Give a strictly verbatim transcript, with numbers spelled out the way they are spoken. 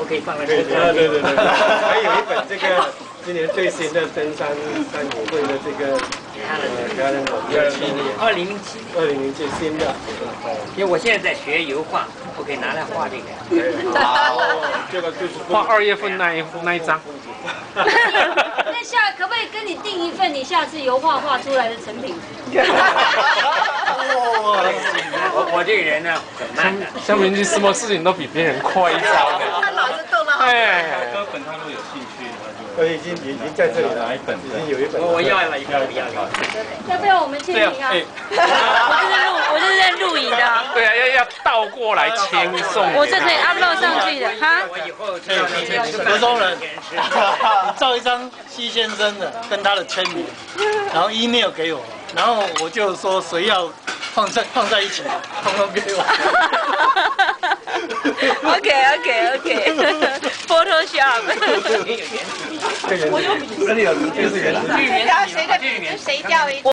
可以放在车对上。 对对对对，还有一本这个今年最新的登山山友会的这个呃，家人我二七年， 二零零七年， 二零零七新的， 因为我现在在学油画，我可以拿来画这个。 哦，这个就是画二月份那一那一张。 那下可不可以跟你订一份你下次油画画出来的成品？ 我我这个人呢很慢的。 香明君什么事情都比别人快一招的。 他脑子动得好。 哎， 歌本他如果有兴趣， 我已经已经在这里了， 哪一本？ 已经有一本。 我我要了一个，我要了一个。 要不要我们签名啊？ 我这是录，我这是在录影的。 对啊，要要倒过来签送。 我这可以 upload 上去的哈。 我以后知道你何中仁，你照一张西先生的跟他的签名，然后 email 给我，然后我就说谁要放在放在一起，统统给我。 OK OK OK，Photoshop。 这个这里有，这是原始。 谁掉谁的笔，谁掉一。